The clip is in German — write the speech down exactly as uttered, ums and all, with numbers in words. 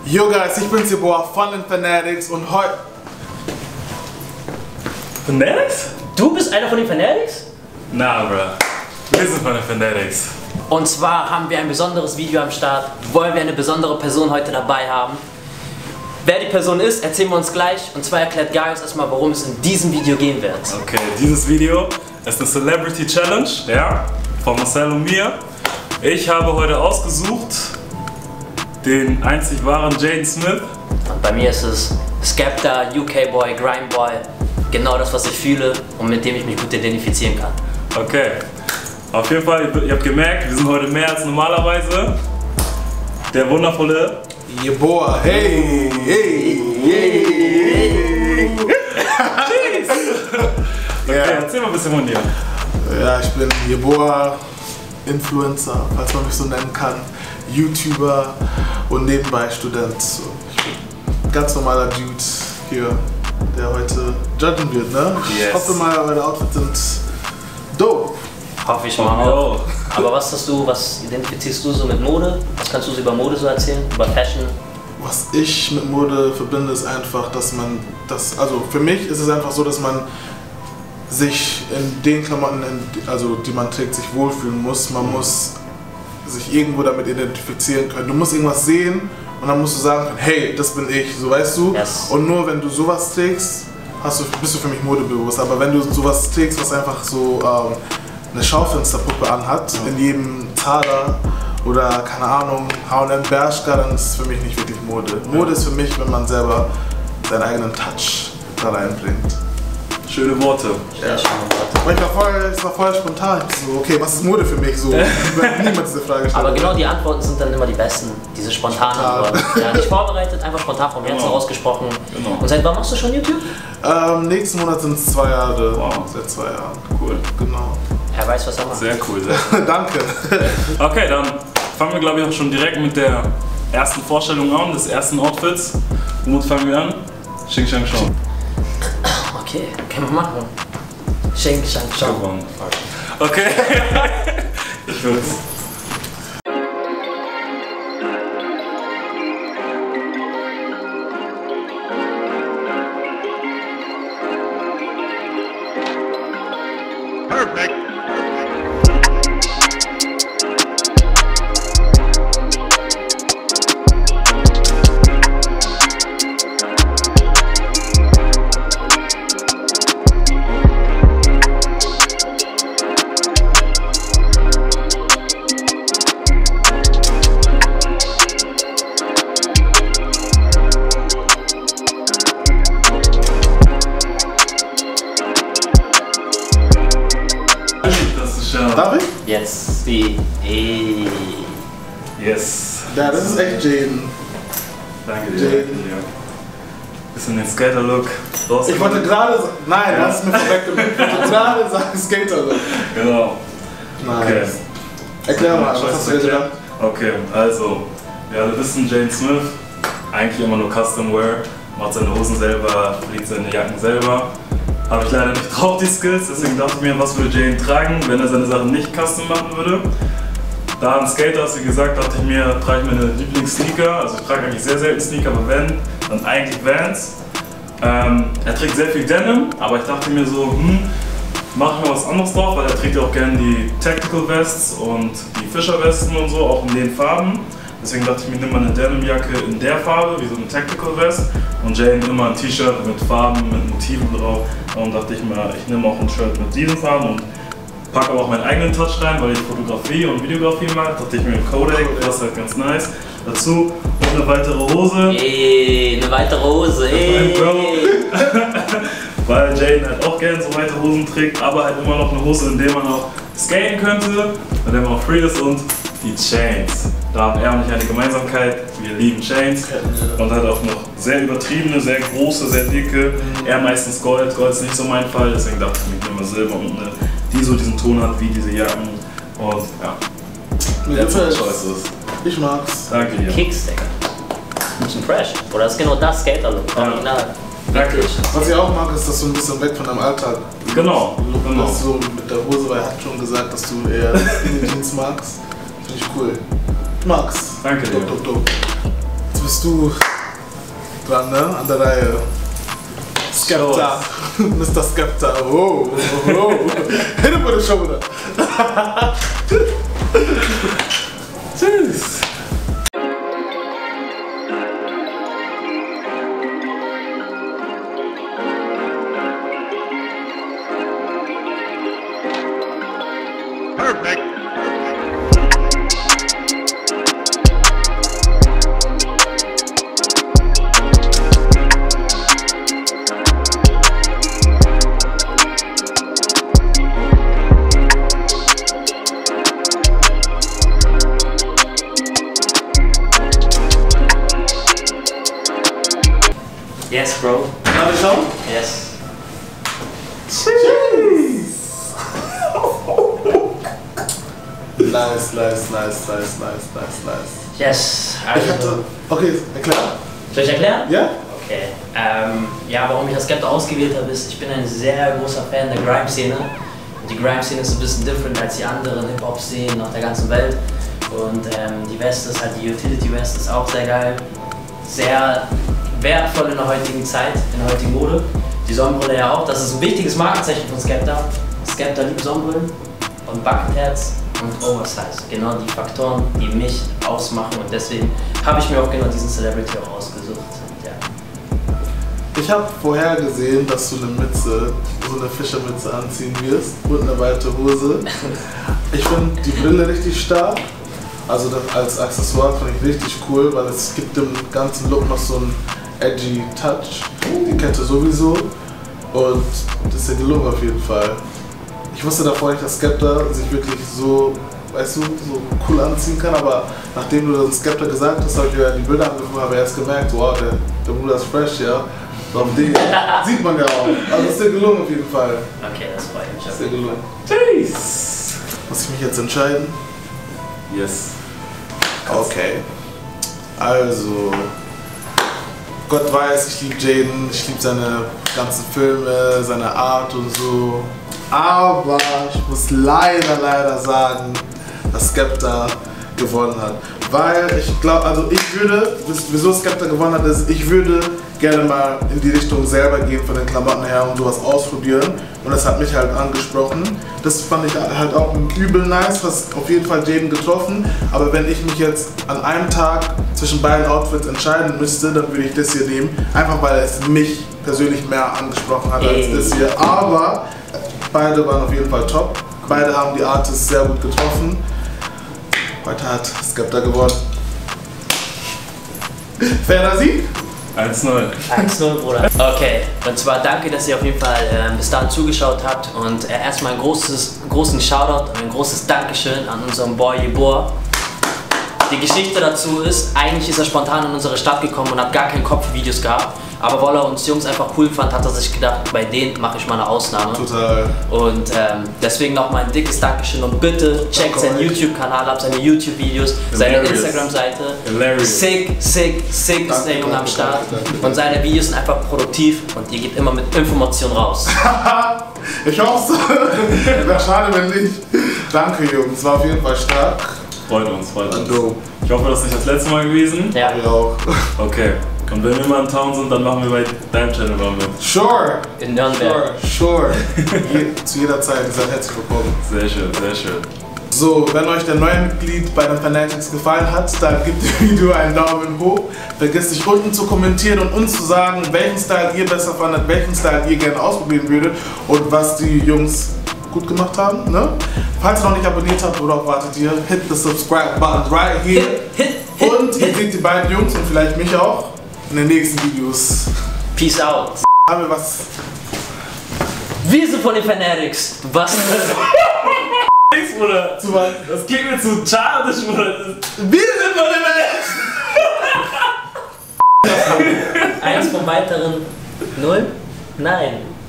Yo guys, ich bin's, ihr Boy Fun and Fanatics und heute... Fanatics? Du bist einer von den Fanatics? Na, bro. Wir sind von den Fanatics. Und zwar haben wir ein besonderes Video am Start. Wollen wir eine besondere Person heute dabei haben. Wer die Person ist, erzählen wir uns gleich. Und zwar erklärt Gaius erstmal, worum es in diesem Video gehen wird. Okay, dieses Video ist eine Celebrity Challenge, ja, von Marcel und mir. Ich habe heute ausgesucht den einzig wahren Jaden Smith. Und bei mir ist es Skepta, U K-Boy, Grime-Boy. Genau das, was ich fühle und mit dem ich mich gut identifizieren kann. Okay, auf jeden Fall, ihr habt gemerkt, wir sind heute mehr als normalerweise. Der wundervolle... Ihr Boy, hey, hey, hey, hey. Okay, Ja. erzähl mal ein bisschen von dir. Ja, ich bin Jeboa, Influencer, falls man mich so nennen kann, YouTuber und nebenbei Student. So, ich bin ein ganz normaler Dude hier, der heute judgen wird, ne? Ich Yes. hoffe mal, eure Outfits sind dope. Hoffe ich mal auch. Aber was hast du, was identifizierst du so mit Mode? Was kannst du so über Mode so erzählen? Über Fashion? Was ich mit Mode verbinde, ist einfach, dass man das, also für mich ist es einfach so, dass man sich in den Klamotten, in, also die man trägt, sich wohlfühlen muss. Man muss sich irgendwo damit identifizieren können. Du musst irgendwas sehen und dann musst du sagen können, hey, das bin ich, so weißt du. Yes. Und nur wenn du sowas trägst, hast du, bist du für mich modebewusst. Aber wenn du sowas trägst, was einfach so ähm, eine Schaufensterpuppe anhat, in jedem Zara oder keine Ahnung, H und M Bershka, dann ist es für mich nicht wirklich Mode. Mode ist für mich, wenn man selber seinen eigenen Touch da reinbringt. Schöne Worte. Ja. Aber ich war voll, es war voll spontan. Ich so, okay, was ist Mode für mich? So, mir hat niemand diese Frage gestellt. Aber genau die Antworten sind dann immer die besten. Diese spontanen Spontan. Antworten. Ja, nicht vorbereitet, einfach spontan vom Herzen Genau. ausgesprochen. Genau. Und seit wann machst du schon YouTube? Ähm, nächsten Monat sind es zwei Jahre. Wow. Seit zwei Jahren. Cool. Genau. Er weiß, was er macht. Sehr cool. Sehr cool. Danke. Okay, dann fangen wir, glaube ich, auch schon direkt mit der ersten Vorstellung an, des ersten Outfits. Womit fangen wir an? Xing Shang Shang. Okay, können wir machen. Schenk, schenk, schau. Gewonnen. Okay. Ich will's. Perfekt. Das ist ja. Darf ich? Jetzt die. E. Yes. Ja, das ist echt Jaden. Danke dir. Jaden. Danke dir. Bisschen den Skater-Look. Ich wollte gerade sagen, nein, du hast es mir vorweggenommen. Ich wollte gerade sagen Skater. Genau. Nein. Okay. Erklär mal, was Scheiße hast du dir gedacht? Okay, also, ja, du bist ein Jaden Smith, eigentlich immer nur Custom Wear, macht seine Hosen selber, fliegt seine Jacken selber. Habe ich leider nicht drauf, die Skills, deswegen dachte ich mir, was würde Jaden tragen, wenn er seine Sachen nicht custom machen würde. Da ein Skater ist, wie gesagt, dachte ich mir, trage ich meine Lieblings-Sneaker, also ich trage eigentlich sehr selten Sneaker, aber wenn, dann eigentlich Vans. Ähm, er trägt sehr viel Denim, aber ich dachte mir so, hm, mach ich mal was anderes drauf, weil er trägt ja auch gerne die Tactical Vests und die Fischerwesten und so, auch in den Farben. Deswegen dachte ich mir, nimm mal eine Denimjacke in der Farbe, wie so eine Tactical Vest. Und Jaden immer ein T-Shirt mit Farben, mit Motiven drauf. Darum dachte ich mir, ich nehme auch ein Shirt mit diesen Farben und packe aber auch meinen eigenen Touch rein, weil ich Fotografie und Videografie mag. Dachte ich mir ein Kodak, das ist halt ganz nice. Dazu noch eine weitere Hose. Ey, eine weitere Hose. Ey. Weil Jaden halt auch gerne so weite Hosen trägt, aber halt immer noch eine Hose, in der man auch skaten könnte, in der man auch free ist, und die Chains. Da haben er und ich eine Gemeinsamkeit, wir lieben Chains und halt auch noch sehr übertriebene, sehr große, sehr dicke. Er meistens Gold, Gold ist nicht so mein Fall, deswegen dachte ich mir, ich nehme mal Silber und eine, die so diesen Ton hat wie diese Jacken. Und ja, Mir that's my gefällt's. choices. Ich mag's. Danke dir. Kicks, Digga. Bisschen fresh. Oder das ist genau das Skater-Look. Ja. Original. Danke. Was ich auch mag, ist, dass du ein bisschen weg von deinem Alltag Genau, Look, genau. dass du mit der Hose, weil er hat schon gesagt, dass du eher in den Jeans magst. Finde ich cool. Ich mag's. Danke dir. Dope, dope, dope. Jetzt bist du dran, ne? An der Reihe. Skepta. Mister Skepta. Oh, oh, oh. Hit him with the shoulder. Tschüss. Perfect. Yes, bro. Darf ich schauen? Yes. Jeez. Nice, nice, nice, nice, nice, nice, nice. Yes. Ich Also, hatte. Okay, erklär. soll ich erklären? Ja? Okay. Ähm, ja, warum ich das Skepta ausgewählt habe, ist, ich bin ein sehr großer Fan der Grime-Szene. Und die Grime-Szene ist ein bisschen different als die anderen Hip-Hop-Szenen auf der ganzen Welt. Und ähm, die West ist halt, die Utility West ist auch sehr geil. Sehr wertvoll in der heutigen Zeit, in der heutigen Mode. Die Sonnenbrille ja auch. Das ist ein wichtiges Markenzeichen von Skepta. Skepta liebt Sonnenbrillen und Bucketheads und Oversize. Genau die Faktoren, die mich ausmachen. Und deswegen habe ich mir auch genau diesen Celebrity auch ausgesucht. Und ja. Ich habe vorhergesehen, dass du eine Mütze, so eine Fischermütze anziehen wirst und eine weite Hose. Ich finde die Brille richtig stark. Also das als Accessoire finde ich richtig cool, weil es gibt dem ganzen Look noch so einen edgy Touch. Die Kette sowieso. Und das ist ja gelungen auf jeden Fall. Ich wusste davor nicht, dass Skepta sich wirklich so, weißt du, so cool anziehen kann, aber nachdem du das Skepta gesagt hast, habe ich mir die Bilder angeguckt, habe erst gemerkt, wow, der, der Bruder ist fresh, ja. Auf den sieht man ja auch. Also ist dir gelungen auf jeden Fall. Okay, das freut mich. Ist dir gelungen. Jeez. Muss ich mich jetzt entscheiden? Yes. Okay. Also, Gott weiß, ich liebe Jaden, ich liebe seine ganzen Filme, seine Art und so. Aber ich muss leider, leider sagen, dass Skepta gewonnen hat. Weil ich glaube, also ich würde, wieso Skepta gewonnen hat, ist, ich würde gerne mal in die Richtung selber gehen von den Klamotten her und sowas ausprobieren. Und das hat mich halt angesprochen. Das fand ich halt auch übel nice, was auf jeden Fall Jaden getroffen. Aber wenn ich mich jetzt an einem Tag zwischen beiden Outfits entscheiden müsste, dann würde ich das hier nehmen. Einfach weil es mich persönlich mehr angesprochen hat als das hier. Aber beide waren auf jeden Fall top. Beide haben die Artists sehr gut getroffen. Heute hat Skepta gewonnen. Fairer Sieg? eins null. eins null, Bruder. Okay, und zwar danke, dass ihr auf jeden Fall äh, bis dahin zugeschaut habt. Und äh, erstmal ein großes, großen Shoutout und ein großes Dankeschön an unseren Boy Yeboah. Die Geschichte dazu ist, eigentlich ist er spontan in unsere Stadt gekommen und hat gar keinen Kopf für Videos gehabt. Aber weil er uns Jungs einfach cool fand, hat er sich gedacht, bei denen mache ich mal eine Ausnahme. Total. Und ähm, deswegen nochmal ein dickes Dankeschön und bitte checkt seinen YouTube-Kanal ab, seine YouTube-Videos, seine Instagram-Seite. Sick, sick, sick ist der Junge am Start. Und seine Videos sind einfach produktiv und ihr geht immer mit Informationen raus. Ich hoffe es. Wäre schade, wenn nicht. Danke, Jungs. War auf jeden Fall stark. Freut uns, freut uns. Dope. Ich hoffe, das ist nicht das letzte Mal gewesen. Ja. Wir auch. Okay. Und wenn wir mal in Town sind, dann machen wir bei deinem Channel mal mit. Sure. In Nürnberg. Sure, sure. Je, zu jeder Zeit, ihr seid herzlich willkommen. Sehr schön, sehr schön. So, wenn euch der neue Mitglied bei den Fanatics gefallen hat, dann gebt dem Video einen Daumen hoch. Vergesst nicht unten zu kommentieren und uns zu sagen, welchen Style ihr besser fandet, welchen Style ihr gerne ausprobieren würdet und was die Jungs gut gemacht haben. Ne? Falls ihr noch nicht abonniert habt, worauf wartet ihr? Hit the subscribe button right here. Hit, hit, hit, Und ihr seht die beiden Jungs und vielleicht mich auch in den nächsten Videos. Peace out. Haben wir was? Wir sind von den Fanatics. Du was? Nix, Bruder. Zu was? Das klingt mir zu childish, Bruder. Wir sind von den Fanatics! Eins vom weiteren Null? Nein.